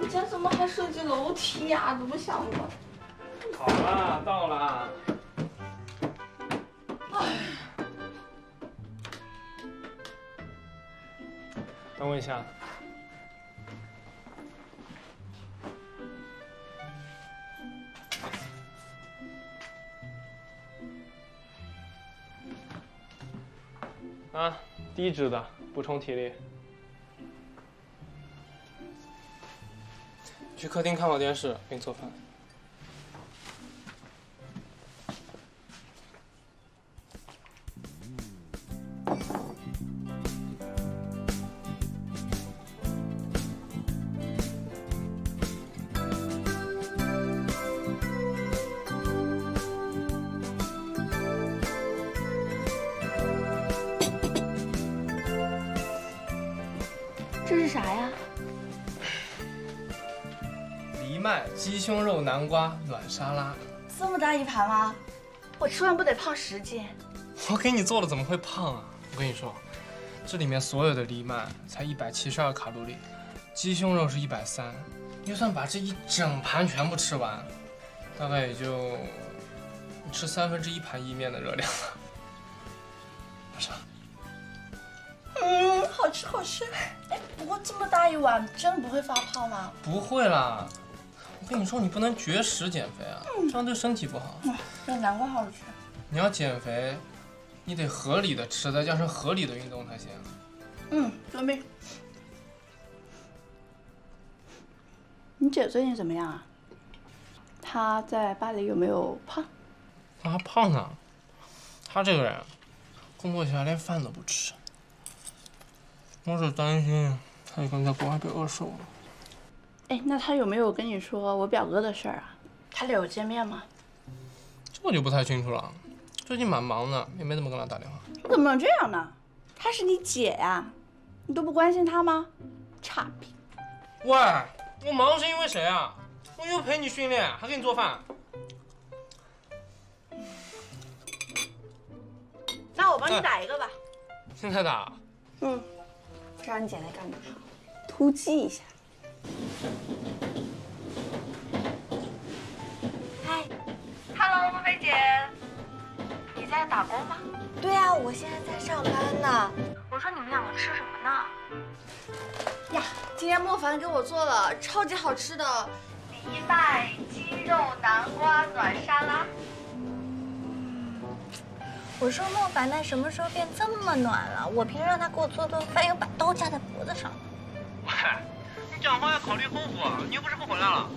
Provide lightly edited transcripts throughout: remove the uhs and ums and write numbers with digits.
家怎么还设计楼梯呀？怎么想的？ 好了，到了。 哎， 等我一下。啊，低脂的，补充体力。去客厅看会电视，给你做饭。 这是啥呀？ 藜麦、鸡胸肉、南瓜暖沙拉。 这么大一盘吗？我吃完不得胖10斤？ 我给你做了，怎么会胖啊？我跟你说，这里面所有的藜麦才172卡路里，鸡胸肉是130，你就算把这一整盘全部吃完，大概也就你吃1/3盘意面的热量了。有啥？ 好吃好吃。哎，不过这么大一碗，真的不会发胖吗？ 不会啦，我跟你说，你不能绝食减肥啊，这样对身体不好。 这南瓜好吃。 你要减肥，你得合理的吃，再加上合理的运动才行。 遵命。你姐最近怎么样啊？她在巴黎有没有胖？ 她还胖呢，她这个人，工作起来连饭都不吃。我是担心她一个人在国外被饿瘦了。 哎，那她有没有跟你说我表哥的事儿啊？他俩有见面吗？ 这我就不太清楚了，最近蛮忙的，也没怎么跟他打电话。 你怎么能这样呢？她是你姐呀，你都不关心她吗？差评。 喂，我忙是因为谁啊？我又陪你训练，还给你做饭。 那我帮你打一个吧。 现在打？ 知道你姐在干嘛？突击一下。嗨 ，Hello， 莫菲姐，你在打工吗？ 对啊，我现在在上班呢。 我说你们两个吃什么呢？ 呀，今天莫凡给我做了超级好吃的藜麦鸡肉南瓜暖沙拉。我说莫凡，他什么时候变这么暖了？我平时让他给我做顿饭，又把刀架在脖子上。 喂，你讲话要考虑后果，你又不是不回来了。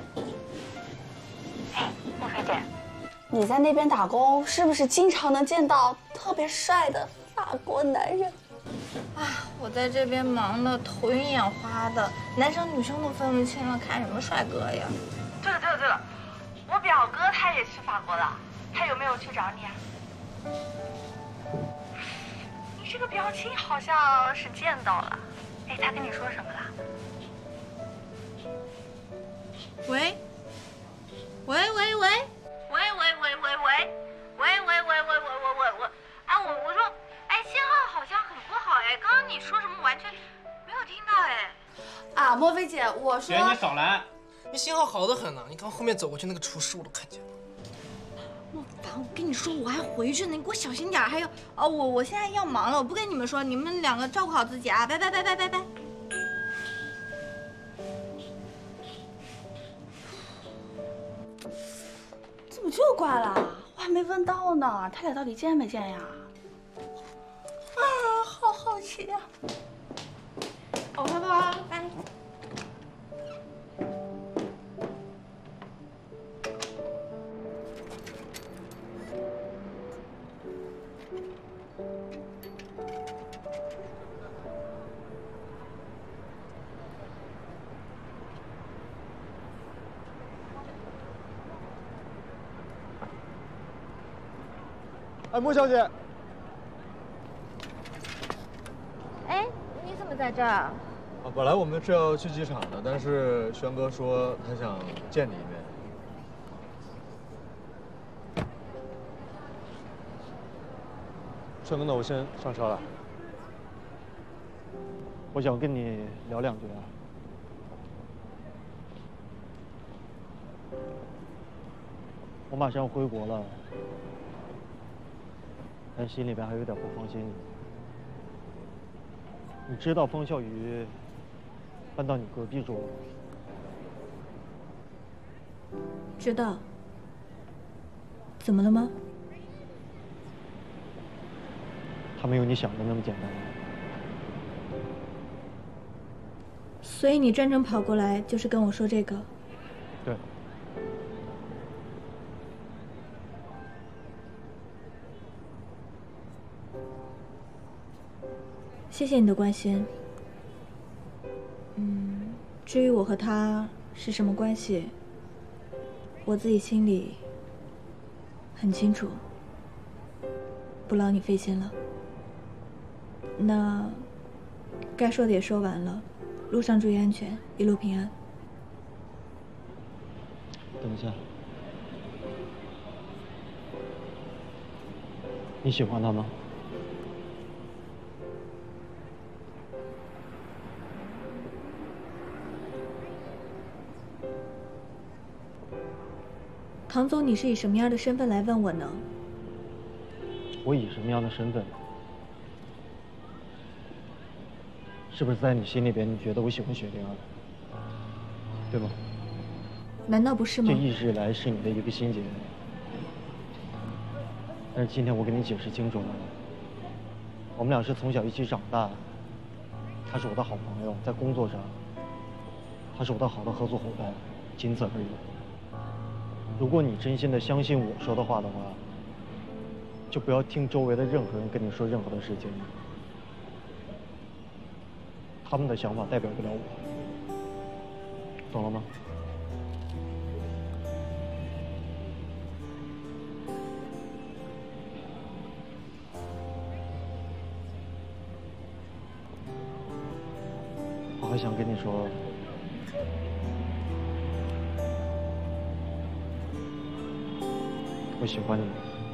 哎，莫菲姐， 你在那边打工，是不是经常能见到特别帅的法国男人？ 哎，我在这边忙得头晕眼花的，男生女生都分不清了，看什么帅哥呀？对了，我表哥他也去法国了，他有没有去找你啊？你这个表情好像是见到了。哎，他跟你说什么了？喂，啊，我说，哎，信号好像很不好哎，刚刚你说什么完全没有听到哎。 啊，莫菲姐，我说， 姐，你少来，你信号好得很呢。你刚后面走过去那个厨师我都看见了。 莫凡，我跟你说，我还回去呢，你给我小心点。还有，我现在要忙了，我不跟你们说，你们两个照顾好自己啊，拜拜。 怎么就挂了？我还没问到呢，他俩到底见没见呀？啊，好好奇呀！哦，拜拜。 哎，莫小姐， 哎，你怎么在这儿？ 啊，本来我们是要去机场的，但是轩哥说他想见你一面。轩哥，那我先上车了。我想跟你聊2句啊。 我马上要回国了，但心里边还有点不放心你。你知道风笑鱼搬到你隔壁住了吗？ 知道。怎么了吗？ 他没有你想的那么简单。 所以你专程跑过来就是跟我说这个？ 对。 谢谢你的关心。至于我和他是什么关系，我自己心里很清楚，不劳你费心了。那该说的也说完了，路上注意安全，一路平安。 等一下，你喜欢他吗？ 唐总，你是以什么样的身份来问我呢？ 我以什么样的身份？是不是在你心里边，你觉得我喜欢雪玲儿，对吗？ 难道不是吗？ 这一直以来是你的一个心结。但是今天我给你解释清楚了，我们俩是从小一起长大，他是我的好朋友，在工作上，他是我的好的合作伙伴，仅此而已。如果你真心的相信我说的话的话，就不要听周围的任何人跟你说任何的事情，他们的想法代表不了我，懂了吗？我还想跟你说，我喜欢你。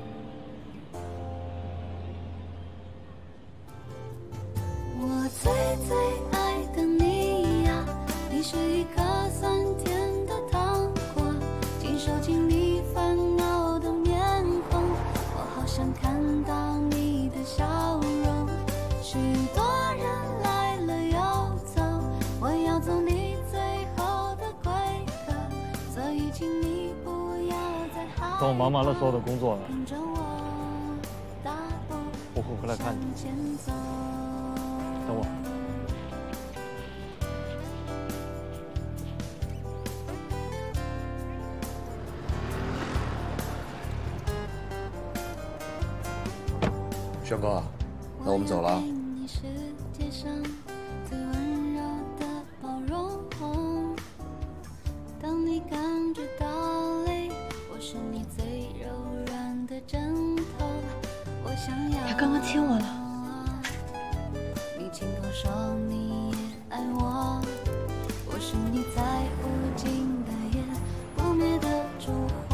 我最最爱的你呀，你是一颗酸甜的糖果，紧收进你烦恼的面孔，我好想看到你的笑容。许多人来了又走，我要做你最后的归客，所以请你不要再害怕。 等我忙完了所有的工作了， 跟着我大步我会回来看你。 向前走。 等我。 轩哥，那我们走了。 你世界上最温柔的包容，当你感觉到累，我是你最柔软的枕头。我想要他刚刚亲我了。 你亲口说你也爱我，我是你在无尽的夜不灭的烛火。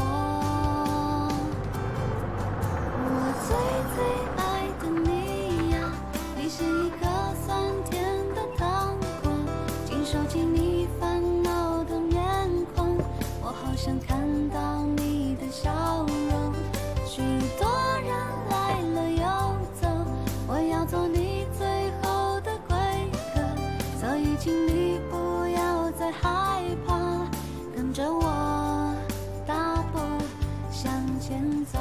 我最最爱的你呀，你是一颗酸甜的糖果，紧收进你烦恼的面孔，我好想看到你的笑容。许多人来了又走，我要做你最后的归客，所以请你不要再害怕，跟着我大步向前走。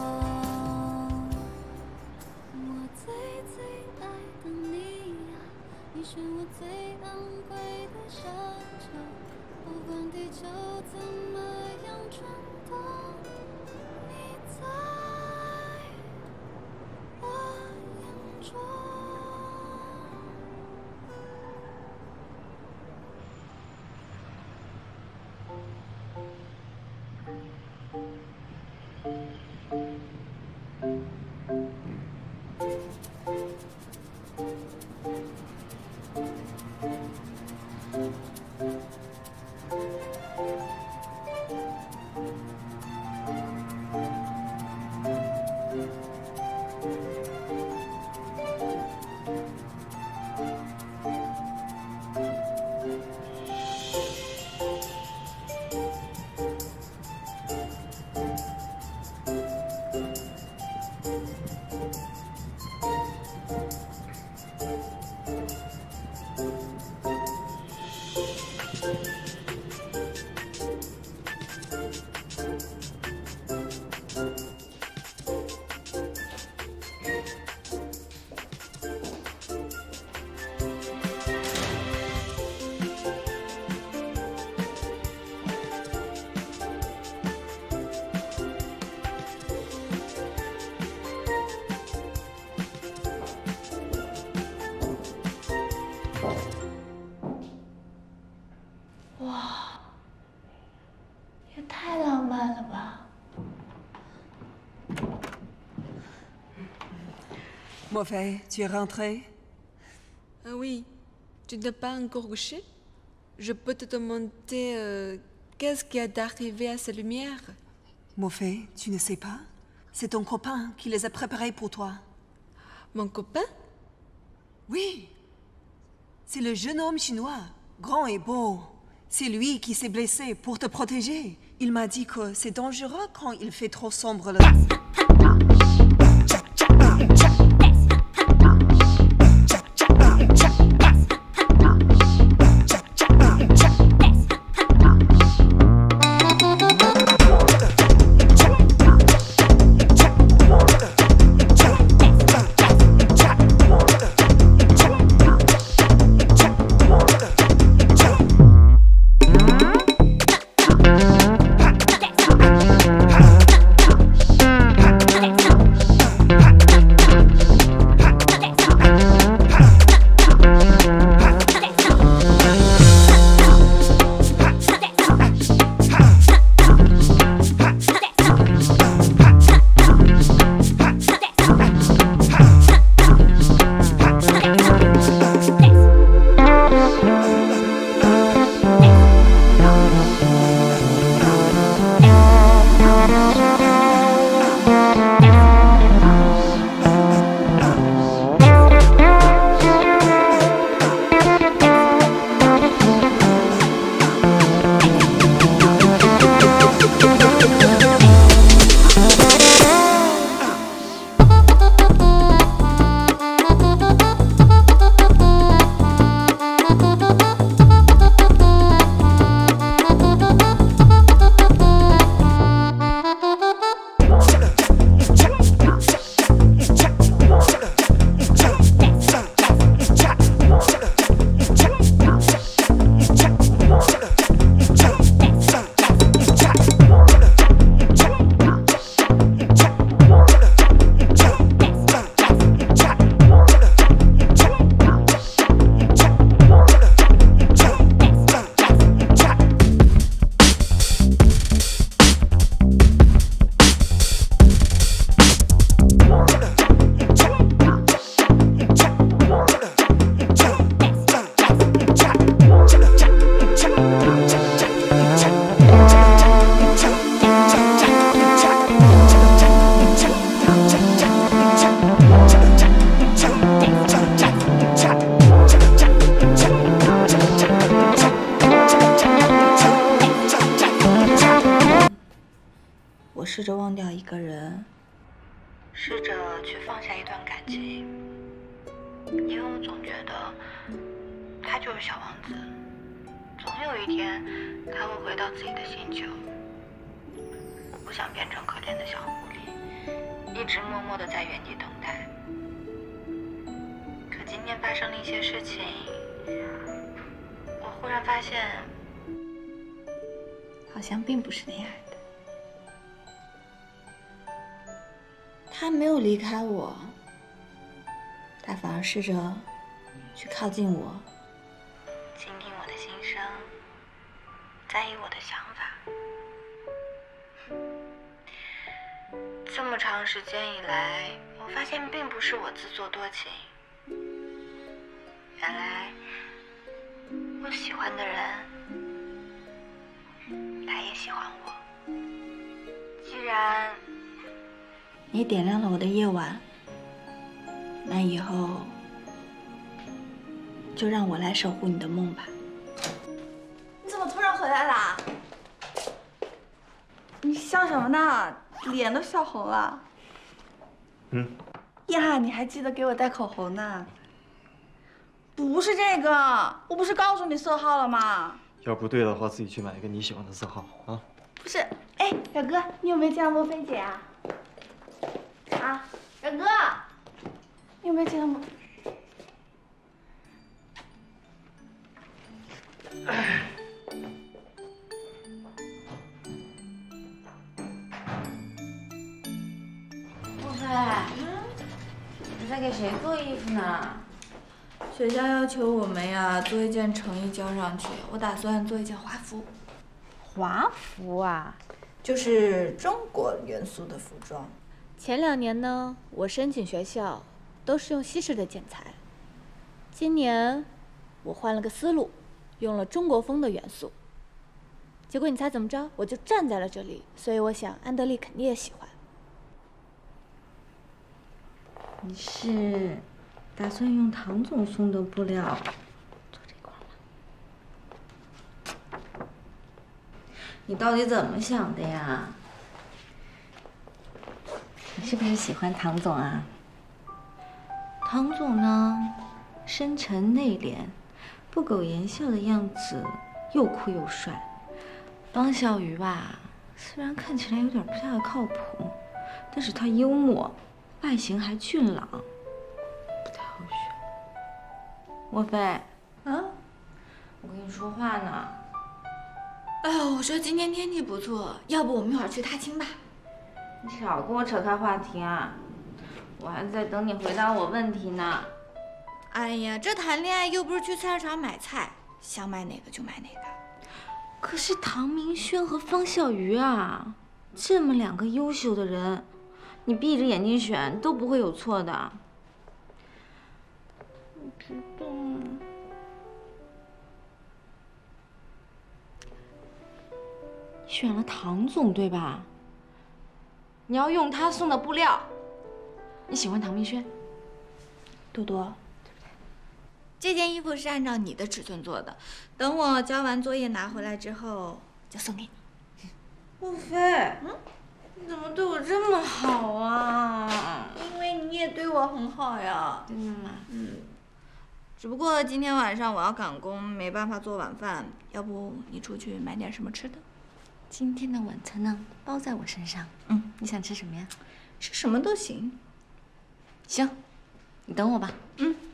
我最最爱的你呀，你是我最昂贵的奢求，不管地球怎么样转动，你在我眼中。 Mauvais, tu es rentré? Ah oui, tu n'as pas encore couché? Je peux te demander qu'est-ce qui est arrivé à ces lumières? Mauvais, tu ne sais pas? C'est ton copain qui les a préparées pour toi. Mon copain? Oui. C'est le jeune homme chinois, grand et beau. C'est lui qui s'est blessé pour te protéger. Il m'a dit que c'est dangereux quand il fait trop sombre le... 试着忘掉一个人， 试着去放下一段感情，因为我总觉得他就是小王子，总有一天他会回到自己的星球。我不想变成可怜的小狐狸，一直默默地在原地等待。可今天发生了一些事情，我忽然发现， 好像并不是那样的。他没有离开我，他反而试着去靠近我， 倾听我的心声，在意我的想法。这么长时间以来，我发现并不是我自作多情，原来我喜欢的人，他也喜欢我。既然你点亮了我的夜晚，那以后就让我来守护你的梦吧。 你怎么突然回来啦？你笑什么呢？脸都笑红了。呀，你还记得给我带口红呢？不是这个，我不是告诉你色号了吗？ 要不对的话，自己去买一个你喜欢的色号啊。 不是，哎，表哥，你有没有见到莫菲姐啊？啊，表哥，你有没有见到莫？ 莫菲，你在给谁做衣服呢？ 学校要求我们呀做一件成衣交上去，我打算做一件华服。 华服啊， 就是中国元素的服装。 前2年呢，我申请学校都是用西式的剪裁。今年我换了个思路，用了中国风的元素。结果你猜怎么着？我就站在了这里，所以我想安德利肯定也喜欢。 你是打算用唐总送的布料做这块吗？你到底怎么想的呀？你是不是喜欢唐总啊？唐总呢，深沉内敛，不苟言笑的样子，又酷又帅。方小鱼吧，虽然看起来有点不太靠谱，但是他幽默，外形还俊朗，不太好选。莫非， 啊， 我跟你说话呢。 我说今天天气不错，要不我们一会儿去踏青吧？ 你少跟我扯开话题啊！我还在等你回答我问题呢。 哎呀，这谈恋爱又不是去菜市场买菜，想买哪个就买哪个。 可是唐明轩和方笑瑜啊，这么两个优秀的人，你闭着眼睛选都不会有错的。我知道。选了唐总对吧？你要用他送的布料。你喜欢唐明轩？ 多多，这件衣服是按照你的尺寸做的，等我交完作业拿回来之后就送给你。 莫非，你怎么对我这么好啊？ 因为你也对我很好呀。 真的吗？ 只不过今天晚上我要赶工，没办法做晚饭，要不你出去买点什么吃的？ 今天的晚餐呢，包在我身上。你想吃什么呀？ 吃什么都行。 行，你等我吧。